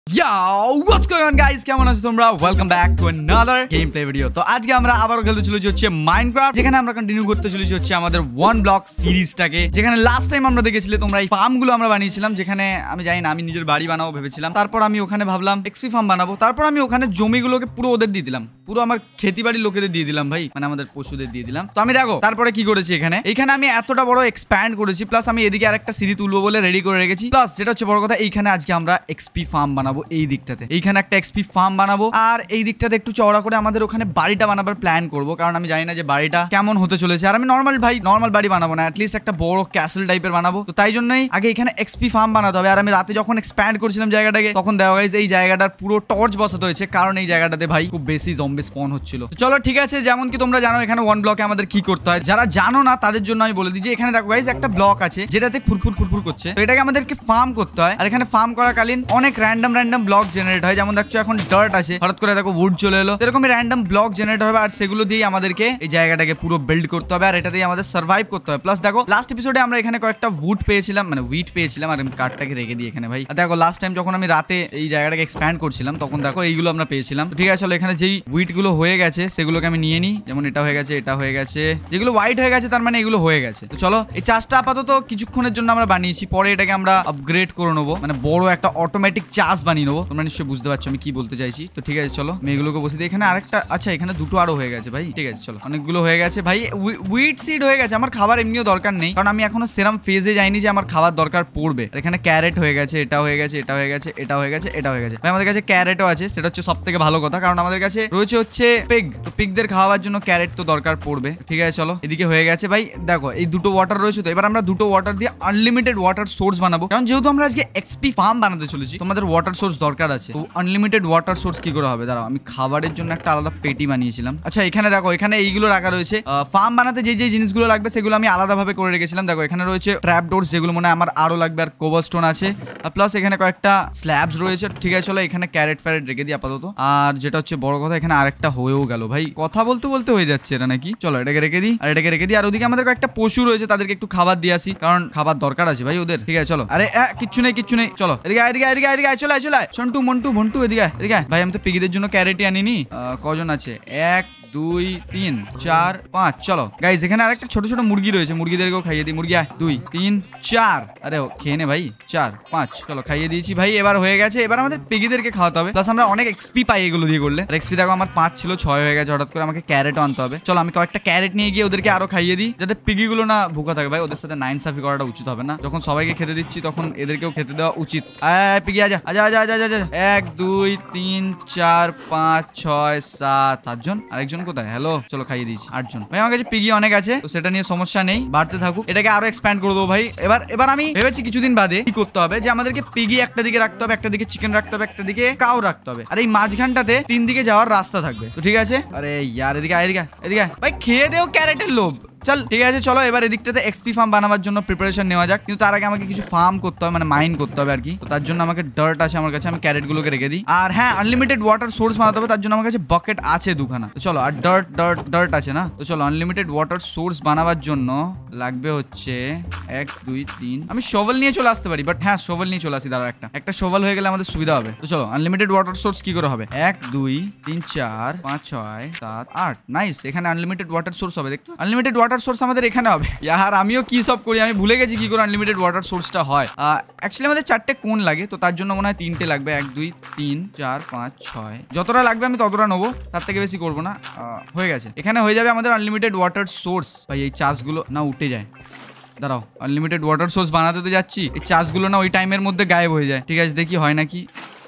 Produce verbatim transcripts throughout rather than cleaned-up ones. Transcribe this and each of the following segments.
Yo, what's going on guys? কেমন আছো তোমরা? Welcome back to another game play video. তো আজকে আমরা আবারো খেলতে চলেছি হচ্ছে মাইনক্রাফট, যেখানে আমরা কন্টিনিউ করতে চলেছি হচ্ছে আমাদের ওয়ান ব্লক সিরিজটাকে, যেখানে লাস্ট টাইম আমরা দেখেছিলে তোমরা এই ফার্মগুলো আমরা বানিয়েছিলাম, যেখানে আমি জানি না আমি নিজের বাড়ি বানাবো ভেবেছিলাম। তারপর আমি ওখানে ভাবলাম এক্সপি ফার্ম বানাবো, তারপর আমি ওখানে জমিগুলোকে পুরো ওদের দিয়ে দিলাম, পুরো আমার খেতি বাড়ির লোকেদের দিয়ে দিলাম ভাই, মানে আমাদের পশুদের দিয়ে দিলাম। তো আমি দেখো তারপরে কি করেছি এখানে, এখানে আমি এতটা বড় এক্সপ্যান্ড করেছি, প্লাস আমি এদিকে আরেকটা সিঁড়ি তুলবো বলে রেডি করে রেখেছি, প্লাস যেটা হচ্ছে বড় কথা এইখানে আজকে আমরা এক্সপি ফার্ম বানাবো। এই দিকটাতে এইখানে একটা এক্সপি ফার্ম বানাবো, আর এই দিকটাতে একটু চওড়া করে আমাদের ওখানে বাড়িটা বানাবার প্ল্যান করবো, কারণ আমি জানি না যে বাড়িটা কেমন হতে চলেছে। আর আমি নর্মাল ভাই নর্মাল বাড়ি বানাবো না, অ্যাটলিস্ট একটা বড় ক্যাসেল টাইপের বানাবো। তো তাই জন্যই আগে এখানে এক্সপি ফার্ম বানাতে হবে। আর আমি রাতে যখন এক্সপ্যান্ড করছিলাম জায়গাটাকে, তখন দেখা গেছে এই জায়গাটার পুরো টর্চ বসাতে হয়েছে, কারণ এই জায়গাটাতে ভাই খুব বেশি জম্বি স্পন হচ্ছিল। চলো ঠিক আছে, যেমন কি তোমরা জানো এখানে ওয়ান ব্লকে আমাদের কি করতে হয়, যারা জানো না তাদের জন্য আমি বলে দিই যে এখানে দেখো গাইস একটা ব্লক আছে যেটাতে ফুরফুর ফুরফুর করছে, তো এটাকে আমাদেরকে ফার্ম করতে হয়। আর এখানে ফার্ম করাকালীন অনেক র্যান্ডম র্যান্ডম ব্লক জেনারেট হয়, যেমন দেখছো এখন ডার্ট আছে, হঠাৎ করে দেখো উড চলে এলো, এরকমই র্যান্ডম ব্লক জেনারেট হবে, আর সেগুলো দিয়ে আমাদেরকে এই জায়গাটাকে পুরো বিল্ড করতে হবে, আর এটা দিয়ে আমাদের সার্ভাইভ করতে হবে। প্লাস দেখো লাস্ট এপিসোডে আমরা এখানে কয়েকটা উড পেয়েছিলাম, মানে উইট পেয়েছিলাম, আর আমি কাঠটাকে রেখে দিই এখানে ভাই। দেখো লাস্ট টাইম যখন আমি রাতে এই জায়গাটাকে এক্সপ্যান্ড করছিলাম, তখন দেখো এইগুলো আমরা পেয়েছিলাম। ঠিক আছে চলো, এখানে যেই উইট গুলো হয়ে গেছে সেগুলোকে আমি নিয়ে নিই, যেমন এটা হয়ে গেছে, এটা হয়ে গেছে, যেগুলো হোয়াইট হয়ে গেছে তার মানে এগুলো হয়ে গেছে। তো চলো এই চাষটা আপাতত কিছুক্ষণের জন্য আমরা বানিয়েছি, পরে এটাকে আমরা আপগ্রেড করে নেবো, মানে বড় একটা অটোমেটিক চাষ বানিয়ে নেবো। তোমরা নিশ্চয়ই বুঝতে পারছো আমি কি বলতে চাইছি। তো ঠিক আছে চলো মেয়েগুলোকে বসে দিই এখানে। আরেকটা আচ্ছা এখানে দুটো আরো হয়ে গেছে ভাই, ঠিক আছে চলো অনেকগুলো হয়ে গেছে ভাই। উইট সিড হয়ে গেছে, আমার খাবার এমনিও দরকার নেই, কারণ আমি এখনো সেরাম ফেজে যাইনি যে আমার খাবার দরকার পড়বে। আর এখানে ক্যারেট হয়ে গেছে, এটা হয়ে গেছে, এটা হয়ে গেছে, এটা হয়ে গেছে, এটা হয়ে গেছে ভাই। আমাদের কাছে ক্যারেটও আছে, সেটা হচ্ছে সব থেকে ভালো কথা, কারণ আমাদের কাছে রয়েছে হচ্ছে পিগ, তো পিগদের খাওয়ার জন্য ক্যারেট তো দরকার পড়বে। ঠিক আছে চলো এদিকে হয়ে গেছে ভাই। দেখো এই দুটো ওয়াটার রয়েছে, তো এবার আমরা দুটো ওয়াটার দিয়ে আনলিমিটেড ওয়াটার সোর্স বানাবো, কারণ যেহেতু আমরা আজকে এক্সপি ফার্ম বানাতে চলেছি, তোমাদের ওয়াটার সোর্স দরকার আছে। তো আনলিমিটেড ওয়াটার সোর্স কি করে হবে, দাঁড়াও আমি খাবারের জন্য একটা আলাদা পেটি বানিয়েছিলাম। আচ্ছা এখানে দেখো এখানে এইগুলো রাখা রয়েছে, ফার্ম বানাতে যে যে জিনিসগুলো লাগবে সেগুলো আমি আলাদা ভাবে করে রেখেছিলাম। দেখো এখানে রয়েছে ট্র্যাপ ডোরস, যেগুলো মনে হয় আমার আরো লাগবে, আর কোবলস্টোন আছে, আর প্লাস এখানে কয়েকটা স্ল্যাবস রয়েছে। ঠিক আছে চলো এখানে ক্যারেট ফ্যারেট রেখে দিই আপাতত। আর যেটা হচ্ছে বড় কথা, এখানে আরেকটা হয়েও গেল ভাই, কথা বলতে বলতে হয়ে যাচ্ছে এটা নাকি। চলো এটাকে রেখে দিই, আর এটাকে রেখে দিই। আর ওদিকে আমাদের কয়েকটা পশু রয়েছে, তাদেরকে একটু খাবার দিয়ে আসি, কারণ খাবার দরকার আছে ভাই ওদের। ঠিক আছে চলো, আরে কিচ্ছু নেই কিচ্ছু নেই, চলো এদিকে এদিকে এদিকে এদিকে চলে চলে সন্টু মন্টু ভন্টু এদিকে এদিকে ভাই। আমি তো পিগিদের জন্য ক্যারেটই আনিনি। কজন আছে, এক দুই তিন চার পাঁচ, চলো গাইজ এখানে আরেকটা ছোট ছোট মুরগি রয়েছে, মুরগিদেরকেও খাইয়ে দিই। মুরগি দুই তিন চার, আরে খেয়ে নে ভাই, চার পাঁচ, চলো খাইয়ে দিয়েছি ভাই। এবার হয়ে গেছে, এবার আমাদের পিগিদেরকে খাওয়াতে হবে, প্লাস আমরা অনেক এক্সপি পাই এগুলো দিয়ে করলে। আর এক্সপি দেখো আমার পাঁচ ছিল ছয় হয়ে গেছে, হঠাৎ করে আমাকে ক্যারেটও আনতে হবে। চলো আমি কয়েকটা ক্যারেট নিয়ে গিয়ে ওদেরকে আরো খাইয়ে দিই, যাতে পিগিগুলো না ভুকা থাকে ভাই। ওদের সাথে নাইনসাফি করাটা উচিত হবে না, যখন সবাইকে খেতে দিচ্ছি তখন এদেরকেও খেতে দেওয়া উচিত। পিগি আজা আজা আজা আজা আজা, এক দুই তিন চার পাঁচ ছয় সাত, সাতজন। আরেকজন কোথায়, হ্যালো চলো খাইয়ে দিয়েছি, আটজন ভাই। আমার কাছে পিগি অনেক আছে, তো সেটা নিয়ে সমস্যা নেই, বাড়তে থাকুক। এটাকে আরো এক্সপ্যান্ড করে দেবো ভাই। এবার এবার আমি ভেবেছি কিছুদিন বাদে কি করতে হবে, যে আমাদেরকে পিগি একটা দিকে রাখতে হবে, একটা দিকে চিকেন রাখতে হবে, একটা দিকে কাউ রাখতে হবে, আর এই মাঝখানটাতে তিন দিকে যাওয়ার রাস্তা থাকবে। তো ঠিক আছে, আরে ইয়ার এদিকে এদিকে এদিকে ভাই, খেয়ে দেও ক্যারেটের লোভ। চল ঠিক আছে চলো এবার এদিকটাতে এক্সপি ফার্ম বানাবার জন্য প্রিপারেশন নেওয়া যাক, কিন্তু তার আগে আমাকে কিছু ফার্ম করতে হবে, মানে মাইন করতে হবে আর কি। তো তার জন্য আমাকে ডার্ট আছে আমার কাছে, আমি ক্যারেট গুলোকে রেখে দিই। আর হ্যাঁ আনলিমিটেড ওয়াটার সোর্স বানাতে হবে, তার জন্য আমার কাছে বাকেট আছে দুখানা। তো চলো, আর ডার্ট ডার্ট ডার্ট আছে না, তো চলো আনলিমিটেড ওয়াটার সোর্স বানাবার জন্য লাগবে হচ্ছে এক দুই তিন। আমি শোভেল নিয়ে চলে আসতে পারি, বাট হ্যাঁ শোভেল নিয়ে চলে আসি, দাঁড়া একটা একটা শোভেল হয়ে গেলে আমাদের সুবিধা হবে। তো চলো আনলিমিটেড ওয়াটার সোর্স কি করে হবে, এক দুই তিন চার পাঁচ ছয় সাত আট, নাইস। এখানে আনলিমিটেড ওয়াটার সোর্স হবে, দেখতো আনলিমিটেড ওয়াটার সোর্স আমাদের এখানে হবে। ইয়ার আমিও কি সব করি, আমি ভুলে গেছি কি করে আনলিমিটেড ওয়াটার সোর্সটা হয়। অ্যাকচুয়ালি আমাদের চারটে কোন লাগে, তো তার জন্য মনে হয় তিনটে লাগবে, এক দুই তিন চার পাঁচ ছয়, যতটা লাগবে আমি ততটা নেবো, তার থেকে বেশি করবো না। হয়ে গেছে, এখানে হয়ে যাবে আমাদের আনলিমিটেড ওয়াটার সোর্স ভাই। এই চাষগুলো না উঠে যায়, দাঁড়াও আনলিমিটেড ওয়াটার সোর্স বানাতে তো যাচ্ছি, এই চাষগুলো না ওই টাইমের মধ্যে গায়েব হয়ে যায়। ঠিক আছে দেখি হয় নাকি।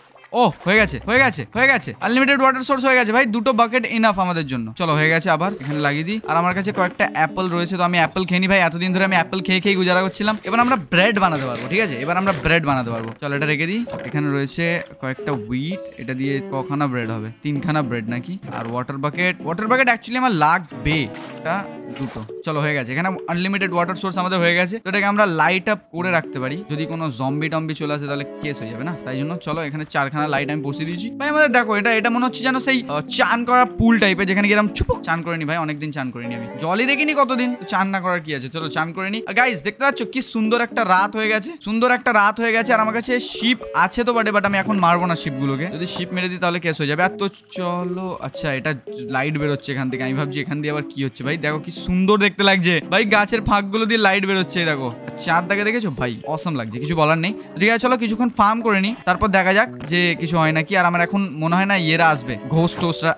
ও হয়ে গেছে হয়ে গেছে হয়ে গেছে আনলিমিটেড ওয়াটার সোর্স হয়ে গেছে ভাই, দুটো বাকেট ইনাফ আমাদের জন্য। চলো হয়ে গেছে, আবার এখানে লাগিয়ে দিই। আর আমার কাছে কয়েকটা অ্যাপল রয়েছে, তো আমি অ্যাপল খেয়ে নি ভাই, এতদিন ধরে আমি অ্যাপল খেয়ে খেয়ে গুজারা করছিলাম। এবার আমরা ব্রেড বানাতে পারবো, ঠিক আছে এবার আমরা ব্রেড বানাতে পারবো। চলো এটা রেখে দিই। এখানে রয়েছে কয়েকটা উইট, এটা দিয়ে কখানা ব্রেড হবে, তিনখানা ব্রেড নাকি। আর water bucket, water bucket actually আমার লাগবে, এটা দুটো, চলো হয়ে গেছে। এখানে আনলিমিটেড ওয়াটার সোর্স আমাদের হয়ে গেছে, তো এটাকে আমরা লাইট আপ করে রাখতে পারি। যদি কোনো জম্বি টম্বি চলে আসে তাহলে কেস হয়ে যাবে না, তাই জন্য চলো এখানে চারখানা লাইট আমি বসিয়ে দিয়েছি ভাই। আমাদের দেখো এটা এটা মনে হচ্ছে যেন সেই চান করার পুল টাইপের, যেখানে গেলাম চুপক চান করে নি ভাই, অনেকদিন চান করিনি আমি, জলই দেখিনি কতদিন, তো চান না করার কি আছে, চলো চান করে নি। আর গাইস দেখতে পাচ্ছ কি সুন্দর একটা রাত হয়ে গেছে, সুন্দর একটা রাত হয়ে গেছে। আর আমার কাছে শিপ আছে তো বটে, বাট আমি এখন মারবো না শিপগুলোকে, যদি শিপ মেরে দিই তাহলে কেস হয়ে যাবে। আর তো চলো, আচ্ছা এটা লাইট বেরোচ্ছে এখান থেকে, আমি ভাবছি এখান দিয়ে আবার কি হচ্ছে। ভাই দেখো কি সুন্দর দেখতে লাগছে ভাই, গাছের ফাঁকগুলো দিয়ে লাইট বেরোচ্ছে দেখো, চাঁদটাকে দেখেছো ভাই, অসম লাগছে, কিছু বলার নেই। ঠিক আছে চলো কিছুক্ষণ ফার্ম করে নি, তারপর দেখা যাক যে কিছু হয় নাকি। আর আমার এখন মনে হয় না ইয়েরা আসবে, ঘোস্ট টোস্টরা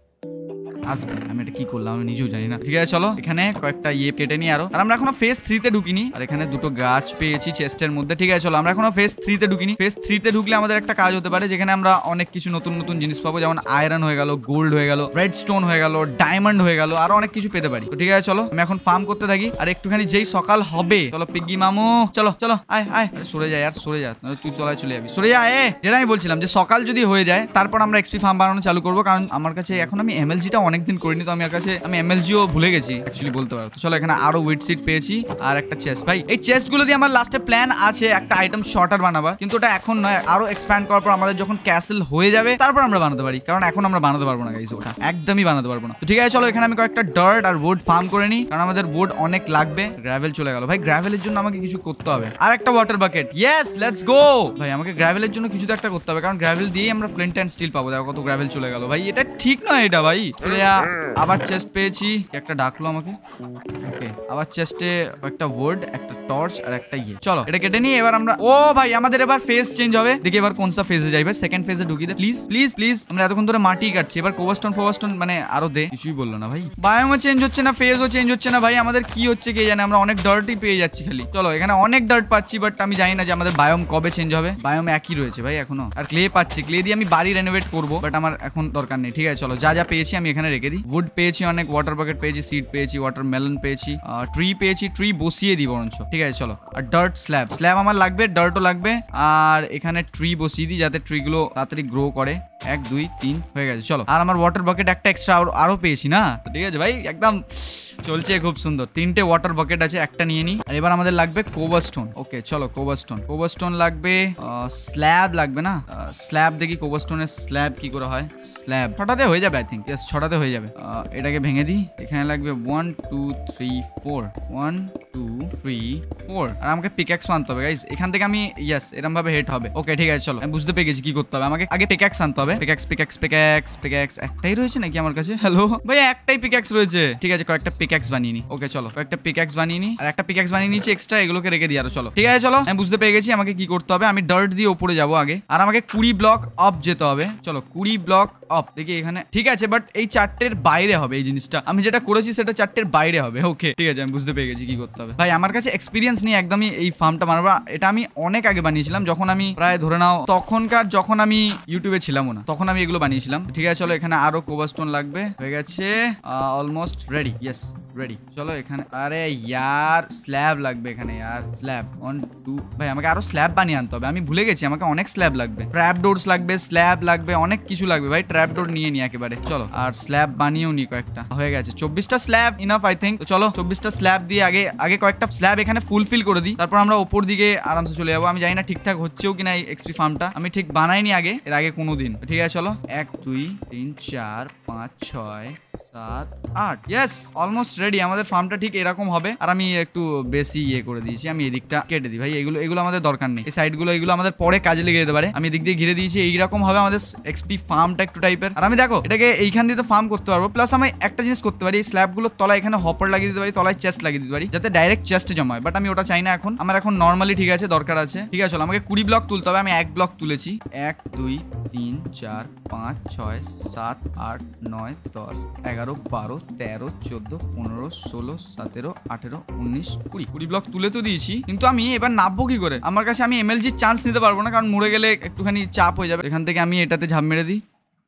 আসবে, আমি এটা কি করলাম আমি নিজেও জানি না। ঠিক আছে চলো এখানে কয়েকটা ইয়ে কেটে নি আরো। আর আমরা এখনো ফেজ থ্রিতে ঢুকিনি, আর এখানে দুটো গাছ পেয়েছি চেস্টের মধ্যে। ঠিক আছে চলো আমরা এখনো ফেজ থ্রিতে ঢুকিনি। ফেজ থ্রিতে ঢুকলে আমাদের একটা কাজ হতে পারে, যেখানে আমরা অনেক কিছু নতুন নতুন জিনিস পাবো, যেমন আয়রন হয়ে গেল, গোল্ড হয়ে গেল, রেড স্টোন হয়ে গেল, ডায়মন্ড হয়ে গেল, আরো অনেক কিছু পেতে পারি। তো ঠিক আছে চলো আমি এখন ফার্ম করতে থাকি। আর একটুখানি যেই সকাল হবে, চলো পিগি মামু চলো চলো আয় আয়, সরে যায় আর সরে যা, তুই চলায় চলে যাবি, সরে যা। এ যেটা আমি বলছিলাম যে সকাল যদি হয়ে যায় তারপর আমরা এক্সপি ফার্ম বানানো চালু করবো, কারণ আমার কাছে এখন আমি এমএলজিটা অনেকদিন করিনি, তো আমি আমি এমএলজিও ভুলে গেছি অ্যাকচুয়ালি বলতে পারো। তো চলো এখানে আরো উইড সিট পেয়েছি আর একটা চেস্ট। ভাই এই চেস্ট গুলো দিয়ে আমার লাস্টে প্ল্যান আছে একটা আইটেম শর্টার বানাবার, কিন্তু ওটা এখন নয়, আরো এক্সপ্যান্ড করার পর আমাদের যখন ক্যাসেল হয়ে যাবে তারপর আমরা বানাতে পারি, কারণ এখন আমরা বানাতে পারবো না গাইস, ওটা একদমই বানাতে পারবো না। তো ঠিক আছে চলো এখানে আমি কয়েকটা ডার্ট আর উড ফার্ম করে নিই, কারণ আমাদের উড অনেক লাগবে। গ্র্যাভেল চলে গেল ভাই, গ্র্যাভেলের জন্য আমাকে কিছু করতে হবে। আর একটা water bucket, yes let's go ভাই, আমাকে গ্র্যাভেলের জন্য কিছু তো একটা করতে হবে, কারণ গ্র্যাভেল দিয়েই আমরা ফ্লিন্ট এন্ড স্টিল পাবো। দেখো কত গ্র্যাভেল চলে গেল ভাই, এটা ঠিক নয় এটা ভাই। আবার চেস্ট পেয়েছি, একটা ডাকলো আমাকে, ওকে আবার চেস্টে একটা ওয়ার্ড, একটা টর্চ আর একটা ইয়ে। চলো এটা কেটে নিই। এবার আমরা ও ভাই আমাদের এবার ফেজ চেঞ্জ হবে, দেখি এবার কোন সা ফেজে যাইবে। সেকেন্ড ফেজে ঢুকি দে প্লিজ প্লিজ প্লিজ, আমরা এতক্ষণ ধরে মাটি কাটছি, এবার কোবাস্টোন ফোবাস্টোন মানে আরো দে। কিছুই বললো না ভাই, বায়োমও চেঞ্জ হচ্ছে না, ফেজও চেঞ্জ হচ্ছে না ভাই, আমাদের কি হচ্ছে কে জানে, আমরা অনেক ডার্টই পেয়ে যাচ্ছি খালি। চলো এখানে অনেক ডার্ট পাচ্ছি, বাট আমি জানি না যে আমাদের বায়োম কবে চেঞ্জ হবে। বায়োম একই রয়েছে ভাই এখনো। আর ক্লে পাচ্ছি, ক্লে দিয়ে আমি বাড়ি রেনোভেট করবো, বাট আমার এখন দরকার নেই। ঠিক আছে চলো যা যা পেয়েছি আমি এখানে রেখে দিই। উড পেয়েছি অনেক, ওয়াটার বাকেট পেয়েছি, সিড পেয়েছি, ওয়াটারমেলন পেয়েছি, ট্রি পেয়েছি, ট্রি বসিয়ে দিই বরঞ্চ। ঠিক আছে চলো আর ডার্ট স্ল্যাব, স্ল্যাব আমার লাগবে, ডার্টও লাগবে, আর এখানে ট্রি বসিয়ে দিই যাতে ট্রি গুলো তাড়াতাড়ি গ্রো করে। এক দুই তিন হয়ে গেছে চলো। আর আমার ওয়াটার বাকেট একটা এক্সট্রা আরো পেয়েছি না, তো ঠিক আছে ভাই একদম চলছে খুব সুন্দর। তিনটে ওয়াটার বাকেট আছে, একটা নিয়ে নি। আর এবার আমাদের লাগবে কোবাস্টোন। ওকে চলো কোবাস্টোন, কোবাস্টোন লাগবে, স্ল্যাব লাগবে না, স্ল্যাব দেখি কোবাস্টোনের স্ল্যাব কি করে হয়। স্ল্যাব ছটাতে হয়ে যাবে আই থিঙ্ক, ইয়েস ছটাতে হয়ে যাবে। এটাকে ভেঙে দিই, এখানে লাগবে one two three four, one two three four. আর আমাকে পিক্যাক্স আনতে হবে গাইস, এখান থেকে আমি ইয়েস এরকম ভাবে হেড হবে। ওকে ঠিক আছে চলো আমি বুঝতে পেরে গেছি কি করতে হবে, আমাকে আগে পিক্যাক্স আনতে হবে। পিক্যাক্স পিক্যাক্স পিক্যাক্স পিক্যাক্স একটাই রয়েছে নাকি আমার কাছে? হ্যালো ভাই একটাই পিক্যাক্স রয়েছে, ঠিক আছে কয়েকটা পিক্যাক্স বানিয়ে নি। ওকে চলো কয়েকটা পিক্যাক্স বানিয়ে নি, আর একটা পিক্যাক্স বানিয়ে নিচ্ছি এক্সট্রা, এগুলোকে রেখে দিই। আর চলো ঠিক আছে চলো আমি বুঝতে পেরে গেছি আমাকে কি করতে হবে। আমি ডার্ট দিয়ে উপরে যাবো আগে, আর আমাকে কুড়ি ব্লক আপ যেতে হবে। চলো কুড়ি ব্লক আপ, দেখি এখানে ঠিক আছে, বাট এই চারটের বাইরে হবে এই জিনিসটা, আমি যেটা করেছি সেটা চারটের বাইরে হবে। ওকে ঠিক আছে আমি বুঝতে পেরে গেছি কি করতে হবে। ভাই আমার কাছে এক্সপিরিয়েন্স নেই একদমই এই ফার্মটা মারবা, এটা আমি অনেক আগে বানিয়েছিলাম, যখন আমি প্রায় ধরে নাও তখনকার যখন আমি ইউটিউবে ছিলাম না, তখন আমি এগুলো বানিয়েছিলাম। ঠিক আছে চলো এখানে আরো কোবাস্টোন লাগবে, হয়ে গেছে অলমোস্ট রেডি, ইয়েস রেডি। চলো এখানে আরে ইয়ার স্ল্যাব লাগবে, এখানে ইয়ার স্ল্যাব ওয়ান টু। ভাই আমাকে আরো স্ল্যাব বানিয়ে আনতে হবে, আমি ভুলে গেছি আমাকে অনেক স্ল্যাব লাগবে, ট্র্যাপ ডোরস লাগবে, স্ল্যাব লাগবে, অনেক কিছু লাগবে ভাই। ট্র্যাপ ডোর নিয়ে নি একেবারে, চলো আর স্ল্যাব বানিয়েও নি কয়েকটা, হয়ে গেছে চব্বিশটা স্ল্যাব ইনাফ আই থিঙ্ক। চলো চব্বিশটা স্ল্যাব দিয়ে আগে আগে কয়েকটা স্ল্যাব এখানে ফুলফিল করে দিই, তারপর আমরা ওপর দিকে আরামসে চলে যাবো। আমি জানি না ঠিকঠাক হচ্ছেও কিনা এই এক্সপি ফার্মটা, আমি ঠিক বানাইনি আগে এর আগে কোনোদিন। ঠিক আছে চলো এক দুই তিন চার পাঁচ ছয় সাত আট, ইয়েস অলমোস্ট রেডি। আমাদের ফার্মটা ঠিক এরকম হবে। আর আমি একটু বেশি ইয়ে করে দিয়েছি, আমি এদিকটা কেটে দিই ভাই, এগুলো এগুলো আমাদের দরকার নেই, এই সাইডগুলো এগুলো আমাদের পরে কাজে লেগে যেতে পারে। আমি এদিক দিয়ে ঘিরে দিয়েছি, এইরকম হবে আমাদের এক্সপি ফার্মটা একটু টাইপের। আর আমি দেখো এটাকে এইখান দিয়ে তো ফার্ম করতে পারবো, প্লাস আমি একটা জিনিস করতে পারি, এই স্ল্যাবগুলোর তলায় এখানে হপার লাগিয়ে দিতে পারি, তলায় চেস্ট লাগিয়ে দিতে পারি, যাতে ডাইরেক্ট চেস্টে জমা হয়, বাট আমি ওটা চাই না এখন, আমার এখন নর্মালি ঠিক আছে দরকার আছে। ঠিক আছে চলো আমাকে কুড়ি ব্লক তুলতে হবে, আমি এক ব্লক তুলেছি, এক দুই তিন চার পাঁচ ছয় সাত আট নয় দশ এগারো বারো তেরো চোদ্দ পনেরো ষোলো সতেরো আঠেরো উনিশ কুড়ি কুড়ি ব্লক তুলে তো দিয়েছি, কিন্তু আমি এবার নামবো কি করে? আমার কাছে আমি এমএলজির চান্স নিতে পারবো না, কারণ মরে গেলে একটুখানি চাপ হয়ে যাবে। এখান থেকে আমি এটাতে ঝাঁপ মেরে দিই,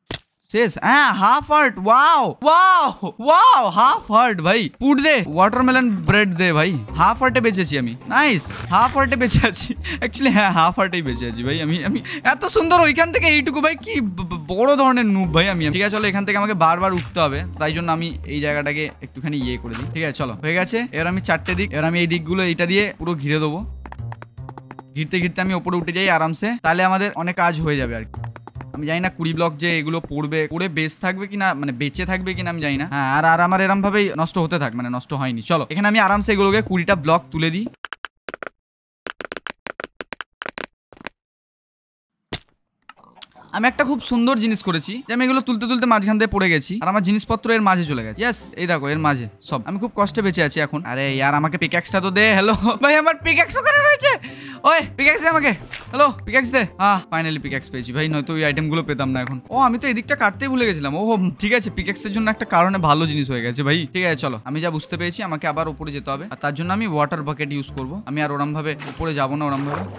শেষ। হ্যাঁ half heart, wow wow wow, half heart ভাই। ফুড দে, ওয়াটারমেলন ব্রেড দে ভাই। হাফ হার্টে বেঁচেছি আমি, নাইস। হাফ হার্টে বেঁচে আছি অ্যাকচুয়ালি, হ্যাঁ হাফ হার্টেই বেঁচে আছি ভাই আমি। আমি এত সুন্দর ওইখান থেকে এইটুকু ভাই, কি বড় ধরনের নুব ভাই আমি। ঠিক আছে চলো, এখান থেকে আমাকে বারবার উঠতে হবে, তাই জন্য আমি এই জায়গাটাকে একটুখানি ইয়ে করে দিই। ঠিক আছে চলো, হয়ে গেছে। এবার আমি চারটে দিক, এবার আমি এই দিকগুলো এইটা দিয়ে পুরো ঘিরে দেবো। ঘিরতে ঘিরতে আমি ওপরে উঠে যাই আরামসে, তাহলে আমাদের অনেক কাজ হয়ে যাবে আর কি। আমি জানি না কুড়ি ব্লক যে এগুলো পড়বে, পড়ে বেঁচে থাকবে কিনা, মানে বেঁচে থাকবে কিনা আমি জানি না। হ্যাঁ আর আর আমার এরম ভাবেই নষ্ট হতে থাক, মানে নষ্ট হয়নি। চলো এখানে আমি আরামসে এগুলোকে কুড়িটা ব্লক তুলে দিই। আমি একটা খুব সুন্দর জিনিস করেছি, যে আমি এগুলো তুলতে তুলতে মাঝখান দিয়ে পড়ে গেছি, আর আমার জিনিসপত্র এর মাঝে চলে গেছে। ইয়েস, এই দেখো এর মাঝে সব। আমি খুব কষ্টে বেঁচে আছি এখন। আরে ইয়ার আমাকে পিক্যাক্সটা তো দে। হ্যালো ভাই, আমার পিক্যাক্স ওখানে রয়েছে। ওই পিক্যাক্স দে আমাকে। হ্যালো পিক্যাক্স দে। হ্যাঁ ফাইনালি পিক্যাক্স পেয়েছি ভাই, নয়তো ওই আইটেমগুলো পেতাম না এখন। ও আমি তো এদিকটা কাটতেই ভুলে গেছিলাম। ও ঠিক আছে, পিক্যাক্সের জন্য একটা কারণে ভালো জিনিস হয়ে গেছে ভাই। ঠিক আছে চলো, আমি যা বুঝতে পেরেছি আমাকে আবার উপরে যেতে হবে, আর তার জন্য আমি ওয়াটার বাকেট ইউজ করবো। আমি আর ওরম ভাবে উপরে যাবো না, ওরম ভাবে।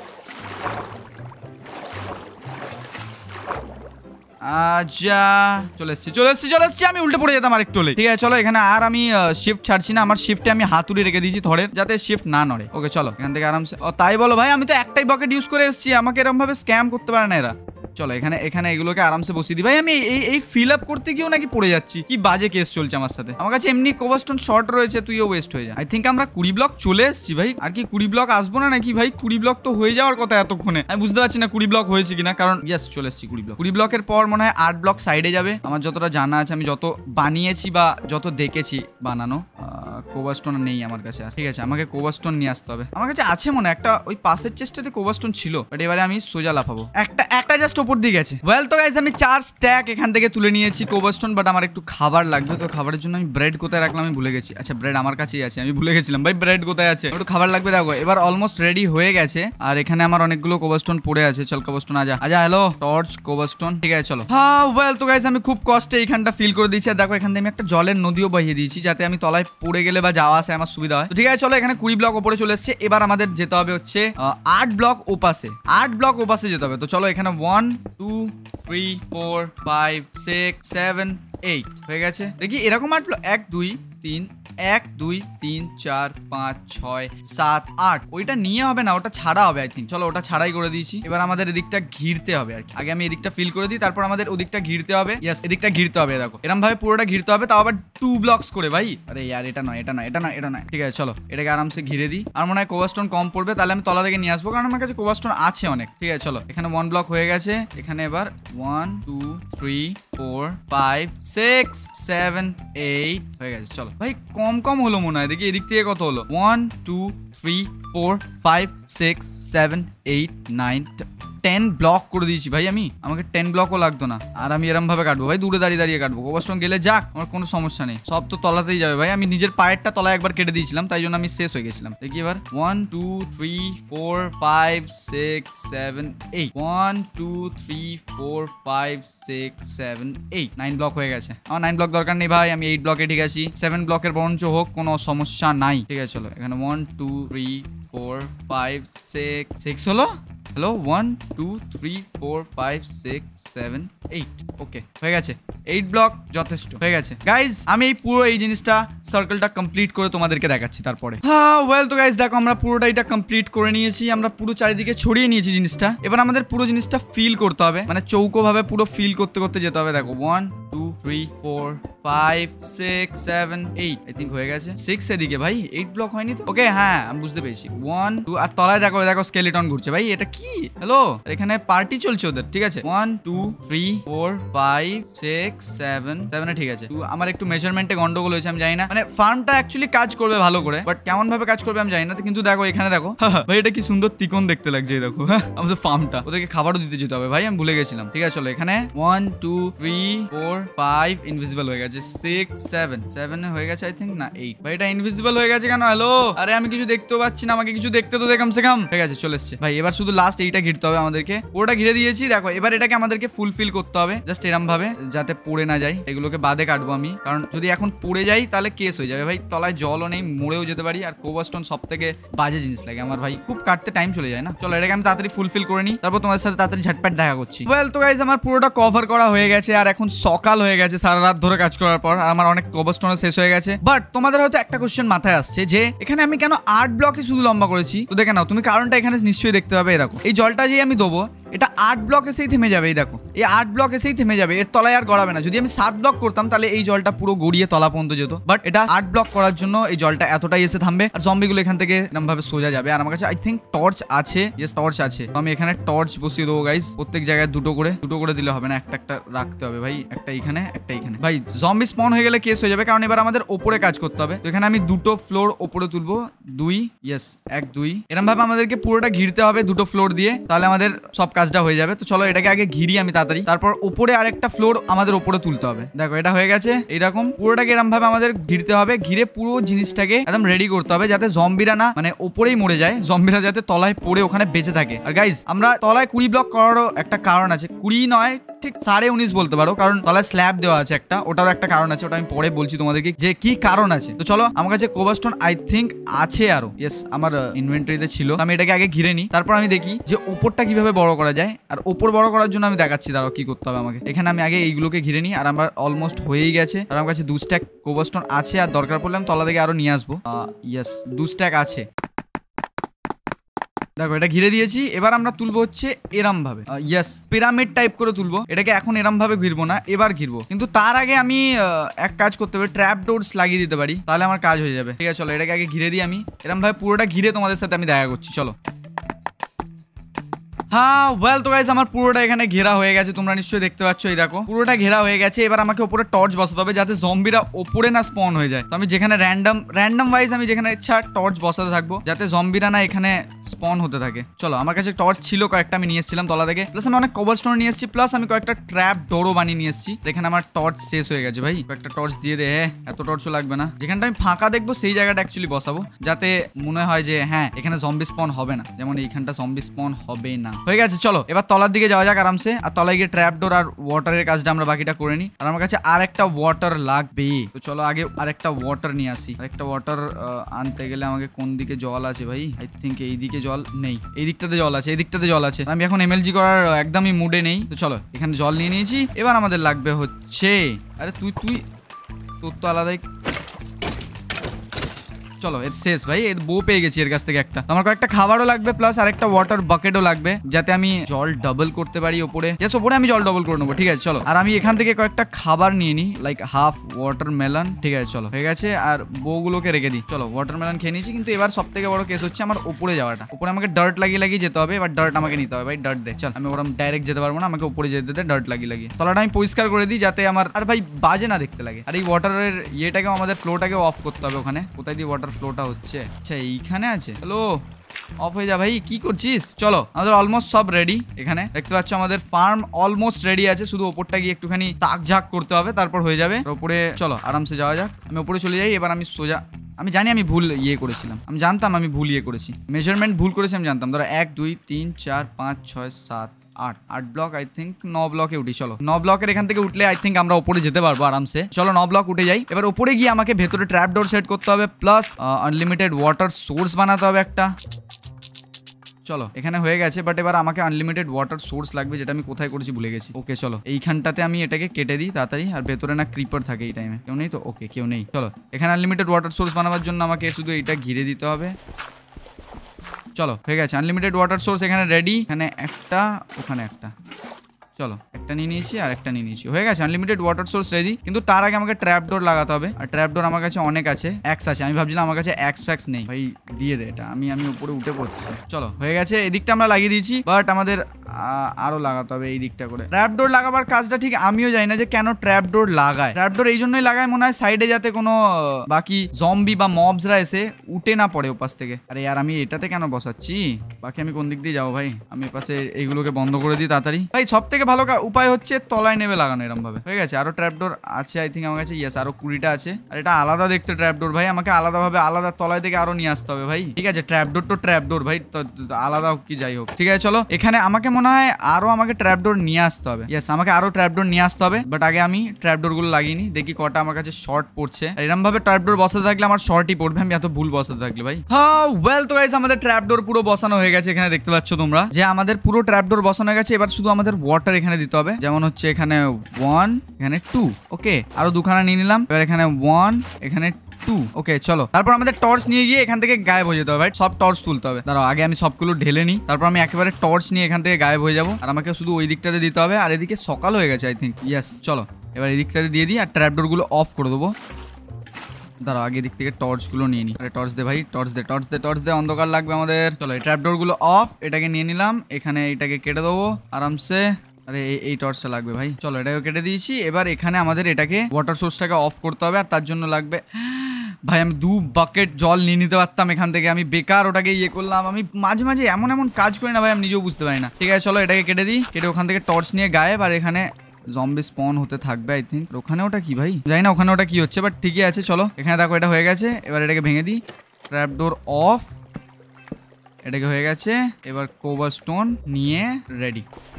আচ্ছা চলে এসছি চলে এসছি চলে এসছি আমি উল্টে পড়ে যেতাম আর একটু হলে। ঠিক আছে চলো, এখানে আর আমি শিফট ছাড়ছি না, আমার শিফটে আমি হাতুড়ি রেখে দিয়েছি থরের, যাতে শিফট না নড়ে। ওকে চলো এখান থেকে আরামসে। ও তাই বলো ভাই, আমি তো একটাই বকেট ইউজ করে এসেছি, আমাকে এরকম ভাবে স্ক্যাম করতে পারে না এরা। চলো এখানে এখানে এগুলোকে আরামসে বসিয়ে দিই ভাই। আমি এই এই ফিল আপ করতে গিয়েও নাকি পড়ে যাচ্ছি, কি বাজে কেস চলছে আমার সাথে। আমার কাছে এমনি কোবাস্টোন শর্ট রয়েছে, তুইও ওয়েস্ট হয়ে যা। আই থিঙ্ক আমরা কুড়ি ব্লক চলে এসেছি ভাই। আর কি কুড়ি ব্লক আসবো না নাকি ভাই? কুড়ি ব্লক তো হয়ে যাওয়ার কথা এতক্ষণে। আমি বুঝতে পারছি না কুড়ি ব্লক হয়েছে কিনা, কারণ ইয়েস চলে এসেছি কুড়ি ব্লক। কুড়ি ব্লকের পর মনে হয় আট ব্লক সাইডে যাবে, আমার যতটা জানা আছে, আমি যত বানিয়েছি বা যত দেখেছি বানানো। কোবাস্টোন নেই আমার কাছে আর। ঠিক আছে আমাকে কোবাস্টোন নিয়ে আসতে হবে। আমার কাছে আছে মনে একটা, ওই পাশের চেষ্টাতে কোবাস্টোন ছিল, বাট এবারে আমি সোজা লাফাবো। একটা একটা জাস্ট ওপর দিয়ে গেছে। ওয়েল তো গাইস, আমি চার স্ট্যাক এখান থেকে তুলে নিয়েছি কোবাস্টোন, বাট আমার একটু খাবার লাগবে। তো খাবারের জন্য আমি ব্রেড কোথায় রাখলাম আমি ভুলে গেছি। আচ্ছা ব্রেড আমার কাছেই আছে, আমি ভুলে গেছিলাম ভাই ব্রেড কোথায় আছে। একটু খাবার লাগবে। দেখো এবার অলমোস্ট রেডি হয়ে গেছে, আর এখানে আমার অনেকগুলো কোবাস্টোন পড়ে আছে। চল কোবাস্টোন আজা আজা। Hello torch cobblestone. ঠিক আছে চলো। হ্যাঁ ওয়েল তো গাইস, আমি খুব কষ্টে এইখানটা ফিল করে দিয়েছি। আর দেখো এখান থেকে আমি একটা জলের নদীও বাহিয়ে দিয়েছি, যাতে আমি তলায় পড়ে গেলে বা যাওয়া আসে আমার সুবিধা হয়। ঠিক আছে চলো, এখানে কুড়ি ব্লক ওপরে চলে এসছে। এবার আমাদের যেতে হবে হচ্ছে আট ব্লক ওপাশে, আট ব্লক ওপাশে যেতে হবে। তো চলো এখানে one two three four five six seven eight হয়ে গেছে। দেখি এরকম আট ব্লক, এক দুই তিন, এক দুই তিন চার পাঁচ ছয় সাত আট। ওইটা নিয়ে হবে না, ওটা ছাড়া হবে আই থিঙ্ক। চলো ওটা ছাড়াই করে দিয়েছি। এবার আমাদের এদিকটা ঘিরতে হবে আর কি। আগে আমি এদিকটা ফিল করে দিই, তারপর আমাদের ওদিকটা ঘিরতে হবে। ইয়েস এদিকটা ঘিরতে হবে। দেখো এরকম ভাবে পুরোটা ঘিরতে হবে, তাও আবার টু ব্লকস করে ভাই। আরে ইয়ার এটা নয় এটা নয় এটা নয় এটা নয়। ঠিক আছে চলো এটাকে আরামসে ঘিরে দিই। আর মনে হয় কোবাস্টোন কম পড়বে, তাহলে আমি তলা থেকে নিয়ে আসবো, কারণ আমার কাছে কোবাস্টোন আছে অনেক। ঠিক আছে চলো, এখানে ওয়ান ব্লক হয়ে গেছে। এখানে এবার one two three four five six seven eight হয়ে গেছে। চলো ভাই কম কম হলো মনে হয়, দেখি এদিক থেকে কত হলো। One two three four five six seven eight nine ten block করে দিয়েছি ভাই আমি। আমাকে টেন ব্লকও লাগতো না, আর আমি এরম ভাবে কাটবো ভাই, দূরে দাঁড়িয়ে দাঁড়িয়ে কাটবো। কোবাস্টোন গেলে যাক, আমার কোনো সমস্যা নেই, সব তো তলাতেই যাবে ভাই। আমি নিজের পায়েরটা তলায় একবার কেটে দিয়েছিলাম, তাই জন্য আমি শেষ হয়ে গেছিলাম। দেখি এবার one two three four five six seven eight one two three four five six seven eight nine block হয়ে গেছে। আমার নাইন ব্লক দরকার নেই ভাই, আমি এইট ব্লকে ঠিক আছি। সেভেন ব্লকের বরঞ্চ হোক, কোনো সমস্যা নাই। ঠিক আছে চলো এখানে one two three four five six six হলো। Hello one two three four five six seven eight okay হয়ে গেছে। এইট ব্লক যথেষ্ট হয়ে গেছে গাইজ। আমি এই পুরো এই জিনিসটা সার্কেলটা কমপ্লিট করে তোমাদেরকে দেখাচ্ছি তারপরে। হ্যাঁ ওয়েল তো গাইজ দেখো আমরা পুরোটা এটা কমপ্লিট করে নিয়েছি। আমরা পুরো চারিদিকে ছড়িয়ে নিয়েছি জিনিসটা। এবার আমাদের পুরো জিনিসটা ফিল করতে হবে, মানে চৌকো ভাবে পুরো ফিল করতে করতে যেতে হবে। দেখো one two three four five six seven eight I think হয়ে গেছে। সিক্স এদিকে ভাই, এইট ব্লক হয়নি তো। ওকে হ্যাঁ আমি বুঝতে পেরেছি। ওয়ান টু আর তলায় দেখো দেখো স্কেলিটন ঘুরছে ভাই, এটা কি? হ্যালো এখানে পার্টি চলছে ওদের। ঠিক আছে one two three four five six seven seven ঠিক আছে। আমার একটু মেজারমেন্টে গন্ডগোল হয়েছে, আমি জানি না মানে ফার্মটা অ্যাকচুয়ালি কাজ করবে ভালো করে, বাট কেমন ভাবে কাজ করবে আমি জানি না। কিন্তু দেখো এখানে দেখো ভাই, এটা কি সুন্দর তিকোন দেখতে লাগছে। দেখো আমাদের ফার্মটা, ওদেরকে খাবারও দিতে যেতে হবে ভাই, আমি ভুলে গেছিলাম। ঠিক আছে চলো এখানে one two three four five invisible হয়ে গেছে, সিক্স সেভেন সেভেন হয়ে গেছে আই থিঙ্ক, না এইট। ভাই এটা ইনভিজিবল হয়ে গেছে কেন? হ্যালো, আরে আমি কিছু দেখতেও পাচ্ছি না, আমাকে কিছু দেখতে তো দেখাম সেখাম। ঠিক আছে চলে এসছে ভাই, এবার শুধু লাস্ট এইটা ঘিরতে হবে আমাদেরকে। ওটা ঘিরে দিয়েছি, দেখো এবার এটাকে আমাদেরকে ফুলফিল করতে হবে জাস্ট এরম ভাবে যাতে পড়ে না যায়। এগুলোকে বাদে কাটবো আমি, কারণ যদি এখন পড়ে যাই তাহলে কেস হয়ে যাবে ভাই। তলায় জলও নেই, মরেও যেতে পারি। আর কোবাস্টোন সব থেকে বাজে জিনিস লাগে আমার ভাই, খুব কাটতে টাইম চলে যায় না। চলো এটাকে আমি তাড়াতাড়ি ফুলফিল করে নিই, তারপর তোমাদের সাথে তাড়াতাড়ি ঝটপট দেখা করছি। ওয়েল তো গাইস আমার পুরোটা কভার করা হয়ে গেছে, আর এখন সকাল হয়ে গেছে সারা রাত ধরে কাজ করার পর। আর আমার অনেক কোবাস্টোন শেষ হয়ে গেছে। বাট তোমাদের হয়তো একটা কোশ্চেন মাথায় আসছে যে এখানে আমি কেন আট ব্লকে শুধু লম্বা করেছি। তো দেখে নাও তুমি, কারণটা এখানে নিশ্চয়ই দেখতে পাবে। এই দেখো, এই জলটা যে আমি দেবো এটা আট ব্লক এসেই থেমে যাবে। এই দেখো, এই আট ব্লক এসেই থেমে যাবে, এর তলায় আর গড়াবে না। যদি আমি সাত ব্লক করতাম তাহলে এই জলটা পুরো গড়িয়ে তলা পর্যন্ত যেত। বাট এটা আট ব্লক করার জন্য এই জলটা এতটাই এসে থামবে, আর জম্বিগুলো এখান থেকে এরকম ভাবে সোজা যাবে। আর আমার কাছে আই থিঙ্ক টর্চ আছে, ইয়েস টর্চ আছে। তো আমি এখানে টর্চ বসিয়ে দেবো গাইস, প্রত্যেক জায়গায় দুটো করে। দুটো করে দিলে হবে না, একটা একটা রাখতে হবে ভাই, একটা এখানে একটা এখানে। ভাই জম্বি স্পন হয়ে গেলে কেস হয়ে যাবে, কারণ এবার আমাদের ওপরে কাজ করতে হবে। তো এখানে আমি দুটো ফ্লোর ওপরে তুলবো, দুই, ইয়েস এক দুই, এরকম ভাবে আমাদেরকে পুরোটা ঘিরতে হবে দুটো ফ্লোর দিয়ে, তাহলে আমাদের সব কাজটা হয়ে যাবে। তো চলো এটাকে আগে ঘিরি আমি তাড়াতাড়ি, তারপর উপরে আরেকটা ফ্লোর আমাদের উপরে তুলতে হবে। দেখো এটা হয়ে গেছে, এইরকম পুরোটাকে এরকম ভাবে আমাদের ঘিরতে হবে। ঘিরে পুরো জিনিসটাকে একদম রেডি করতে হবে যাতে জম্বিরা না মানে উপরেই মরে যায়, জম্বিরা যাতে তলায় পড়ে ওখানে বেঁচে থাকে। আর গাইজ আমরা তলায় কুড়ি ব্লক করারও একটা কারণ আছে, কুড়ি নয় ঠিক সাড়ে উনিশ বলতে পারো, কারণ তলায় স্ল্যাব দেওয়া আছে একটা, ওটারও একটা কারণ আছে, ওটা আমি পরে বলছি তোমাদেরকে যে কি কারণ আছে। তো চলো আমার কাছে কোবাস্টোন আই থিঙ্ক আছে আরো, ইয়েস আমার ইনভেন্টরিতে ছিল। আমি এটাকে আগে ঘিরে নিই, তারপর আমি দেখি যে ওপরটা কিভাবে বড় করা যায়। আর ওপর বড় করার জন্য আমি দেখাচ্ছি, দাঁড়াও কি করতে হবে আমাকে। এখানে আমি আগে এইগুলোকে ঘিরে নিই, আর আমার অলমোস্ট হয়েই গেছে। আর আমার কাছে দু স্ট্যাক কোবাস্টোন আছে, আর দরকার পড়লে আমি তলা থেকে আরো নিয়ে আসবো। ইয়েস দু স্ট্যাক আছে। দেখো এটা ঘিরে দিয়েছি, এবার আমরা তুলবো হচ্ছে এরম ভাবে, ইয়েস পিরামিড টাইপ করে তুলবো এটাকে। এখন এরম ভাবে ঘিরবো না, এবার ঘিরবো। কিন্তু তার আগে আমি এক কাজ করতে পারি, ট্র্যাপ ডোরস লাগিয়ে দিতে পারি, তাহলে আমার কাজ হয়ে যাবে। ঠিক আছে চলো এটাকে আগে ঘিরে দিই আমি, এরম ভাবে পুরোটা ঘিরে তোমাদের সাথে আমি দেখা করছি। চলো হ্যাঁ ওয়েল তো গাইস আমার পুরোটা এখানে ঘেরা হয়ে গেছে, তোমরা নিশ্চয়ই দেখতে পাচ্ছ। এই দেখো পুরোটা ঘেরা হয়ে গেছে। এবার আমাকে উপরে টর্চ বসাতে হবে যাতে জম্বিরা ওপরে না স্পন হয়ে যায়। তো আমি যেখানে র্যান্ডম র্যান্ডম ওয়াইজ আমি যেখানে ইচ্ছা টর্চ বসাতে থাকবো যাতে জম্বিরা না এখানে স্পন হতে থাকে। চলো আমার কাছে টর্চ ছিল কয়েকটা, আমি নিয়ে এসেছিলাম তলা থেকে, প্লাস আমি অনেক কোবাস্টোন নিয়ে এসেছি, প্লাস আমি কয়েকটা ট্র্যাপ ডোরও বানিয়ে নিয়ে এসেছি। এখানে আমার টর্চ শেষ হয়ে গেছে ভাই, কয়েকটা টর্চ দিয়ে দে। হ্যাঁ এত টর্চও লাগবে না, যেখানটা আমি ফাঁকা দেখবো সেই জায়গাটা অ্যাকচুয়ালি বসাবো যাতে মনে হয় যে হ্যাঁ এখানে জম্বি স্পন হবে না, যেমন এইখানটা জম্বি স্পন হবে না। হয়ে গেছে চলো এবার তলার দিকে যাওয়া যাক আরামসে। আর তলায় গিয়ে ট্র্যাপ ডোর আর ওয়াটারের কাজটা আমরা বাকিটা করে নিই। আর আমার কাছে আর একটা ওয়াটার লাগবে, তো চলো আগে আরেকটা ওয়াটার নিয়ে আসি। আরেকটা ওয়াটার আনতে গেলে আমাকে কোন দিকে জল আছে ভাই? আই থিঙ্ক এই দিকে জল নেই, এই দিকটাতে জল আছে, এই দিকটাতে জল আছে। আমি এখন এমএলজি করার একদমই মুডে নেই। তো চলো এখানে জল নিয়ে নিয়েছি, এবার আমাদের লাগবে হচ্ছে, আরে তুই তুই তোর তো আলাদাই। চলো এর শেষ ভাই, এর বউ পেয়ে গেছি এর কাছ থেকে একটা। আমার কয়েকটা খাবারও লাগবে, প্লাস আরেকটা ওয়াটার বাকেটও লাগবে যাতে আমি জল ডাবল করতে পারি ওপরে। ইয়েস ওপরে আমি জল ডাবল করে নেবো। ঠিক আছে চলো, আর আমি এখান থেকে কয়েকটা খাবার নিয়ে নিই, লাইক হাফ ওয়াটার মেলন। ঠিক আছে চলো হয়ে গেছে, আর বউগুলোকে রেখে দিই। চলো ওয়াটার মেলন খেয়ে নিয়েছি, কিন্তু এবার সব থেকে বড় কেস হচ্ছে আমার উপরে যাওয়াটা। উপরে আমাকে ডার্ট লাগিয়ে লাগিয়ে যেতে হবে, এবার ডার্ট আমাকে নিতে হবে ভাই, ডার্ট দে। চল আমি ওরকম ডাইরেক্ট যেতে পারবো না, আমাকে উপরে যেতে দে ডার্ট লাগিয়ে লাগিয়ে। তলাটা আমি পরিষ্কার করে দিই যাতে আমার আর ভাই বাজে না দেখতে লাগে। আর এই ওয়াটারের ইয়েটাকেও আমাদের ফ্লোটাকেও অফ করতে হবে ওখানে। কোথায় দিয়ে ওয়াটার ফ্লোটা হচ্ছে? আচ্ছা এইখানে আছে। হ্যালো অফ হয়ে যা ভাই, কি করছিস? চলো আমাদের অলমোস্ট সব রেডি। এখানে দেখতে পাচ্ছ আমাদের ফার্ম অলমোস্ট রেডি আছে, শুধু ওপরটা গিয়ে একটুখানি তাক ঝাক করতে হবে, তারপর হয়ে যাবে। ওপরে চলো আরামসে যাওয়া যাক। আমি ওপরে চলে যাই। এবার আমি সোজা, আমি জানি আমি ভুল ইয়ে করেছিলাম, আমি জানতাম আমি ভুল ইয়ে করেছি, মেজারমেন্ট ভুল করেছি আমি জানতাম। ধরো এক দুই তিন চার পাঁচ ছয় সাত আট আট ব্লক, আই থিঙ্ক ন ব্লকে উঠি। চলো ন ব্লকের এখান থেকে উঠলে আই থিঙ্ক আমরা উপরে যেতে পারবো আরামসে। চলো ন ব্লক উঠে যাই। এবার উপরে গিয়ে আমাকে ভেতরে ট্র্যাপ ডোর সেট করতে হবে, প্লাস আনলিমিটেড ওয়াটার সোর্স বানাতে হবে একটা। চলো এখানে হয়ে গেছে, বাট এবার আমাকে আনলিমিটেড ওয়াটার সোর্স লাগবে, যেটা আমি কোথায় করেছি ভুলে গেছি। ওকে চলো এইখানটাতে আমি এটাকে কেটে দিই তাড়াতাড়ি। আর ভেতরে না ক্রিপার থাকে এই টাইমে, কেউ নেই তো? ওকে কেউ নেই। চলো এখানে আনলিমিটেড ওয়াটার সোর্স বানাবার জন্য আমাকে শুধু এইটা ঘিরে দিতে হবে। চলো হয়ে গেছে, আনলিমিটেড ওয়াটার সোর্স এখানে রেডি। এখানে একটা, ওখানে একটা। চলো একটা নিয়ে নিয়েছি আর একটা নিয়ে নিয়েছি, হয়ে গেছে আনলিমিটেড ওয়াটার সোর্স রেডি। কিন্তু তার আগে আমাকে ট্র্যাপ ডোর লাগাতে হবে, আর ট্র্যাপ ডোর আমার কাছে অনেক আছে, এক্স আছে। আমি ভাবছিলাম আমার কাছে এক্স ফ্যাক্স নেই ভাই, দিয়ে দে এটা। আমি আমি উপরে উঠে পড়ছি। চলো হয়ে গেছে, এদিকটা আমরা লাগিয়ে দিয়েছি, বাট আমাদের আরো লাগাতে হবে এই দিকটা করে। ট্র্যাপ ডোর লাগাবার কাজটা ঠিক আমিও জানি না যে কেন ট্র্যাপ ডোর লাগায়। ট্র্যাপ ডোর এই জন্যই লাগায় মনে হয় সাইডে যাতে কোনো বাকি জম্বি বা মবসরা এসে উঠে না পড়ে ওপাশ থেকে। আরে यार আমি এটাতে কেন বসাচ্ছি? বাকি আমি কোন দিক দিয়ে যাবো ভাই? আমি পাশে এইগুলোকে বন্ধ করে দিই তাড়াতাড়ি। ভাই সব থেকে ভালো উপায় হচ্ছে তলায় নেমে লাগানো এরকম ভাবে। হয়ে গেছে। আরো ট্র্যাপডোর আছে আই থিঙ্ক আমার কাছে। ইয়েস, আরো কুড়িটা আছে। আর এটা আলাদা দেখতে ট্র্যাপডোর ভাই, আমাকে আলাদা ভাবে আলাদা তলায় থেকে আরো নিয়ে আসতে হবে ভাই। ঠিক আছে, ট্র্যাপডোর তো ট্র্যাপডোর ভাই, আলাদা হোক কি যাই হোক। ঠিক আছে চলো, এখানে আমাকে মনে হয় আরো আমাকে ট্র্যাপডোর নিয়ে আসতে হবে। ইয়েস, আমাকে আরো ট্র্যাপডোর নিয়ে আসতে হবে। বাট আগে আমি ট্র্যাপডোর গুলো লাগিয়ে নি, দেখি কটা আমার কাছে শর্ট পড়ছে। এরকম ভাবে ট্র্যাপডোর বসাতে থাকলে আমার শর্টই পড়বে, আমি এত ভুল বসাতে থাকলে ভাই। হ্যাঁ ওয়েল, তো গাইস আমাদের ট্র্যাপডোর পুরো বসানো হয়ে গেছে। এখানে দেখতে পাচ্ছ তোমরা যে আমাদের পুরো ট্র্যাপডোর বসানো হয়ে গেছে। এবার শুধু আমাদের ওয়াটার এখানে দিতে হবে। যেমন হচ্ছে এখানে ওয়ান, এখানে টু। ওকে, আরো দুখানা নিয়ে নিলাম। এবার এখানে ওয়ান, এখানে টু। ওকে চলো, তারপর আমাদের টর্চ নিয়ে গিয়ে এখান থেকে গায়েব হয়ে যেতে হবে। সব টর্চ তুলতে হবে। দাঁড়াও, আগে আমি সবগুলো ঢেলে নিই, তারপর আমি একেবারে টর্চ নিয়ে এখান থেকে গায়েব হয়ে যাবো। আর আমাকে শুধু ওই দিকটাতে দিতে হবে। আর এদিকে সকাল হয়ে গেছে আই থিঙ্ক। ইয়েস, চলো এবার এই দিকটাতে দিয়ে দিই আর ট্র্যাপডোর গুলো অফ করে দেবো। দাঁড়াও, আগে দিক থেকে টর্চ গুলো নিয়ে নিই। আরে টর্চ দে ভাই, টর্চ দে, টর্চ দে, টর্চ দে, অন্ধকার লাগবে আমাদের। চলো, এই ট্র্যাপডোর গুলো অফ, এটাকে নিয়ে নিলাম। এখানে এটাকে কেটে দেবো আরামসে। আরে এই টর্চটা লাগবে ভাই। চলো, এটাকে কেটে দিয়েছি। এবার এখানে আমাদের এটাকে ওয়াটার সোর্সটাকে অফ করতে হবে। আর তার জন্য লাগবে ভাই, আমি দু বাকেট জল নিয়ে নিতে পারতাম এখান থেকে। আমি বেকার ওটাকে ইয়ে করলাম। আমি মাঝে মাঝে এমন এমন কাজ করি না ভাই, আমি নিজেও বুঝতে পারি না। ঠিক আছে চলো, এটাকে কেটে দিই। কেটে ওখান থেকে টর্চ নিয়ে গায়েব। আর এখানে জম্বি স্পন হতে থাকবে আই থিঙ্ক। ওখানে ওটা কি ভাই জানি না, ওখানে ওটা কি হচ্ছে, বাট ঠিকই আছে। চলো, এখানে দেখো এটা হয়ে গেছে। এবার এটাকে ভেঙে দিই। ট্র্যাপডোর অফ, এটাকে হয়ে গেছে। এবার কোবার স্টোন নিয়ে রেডি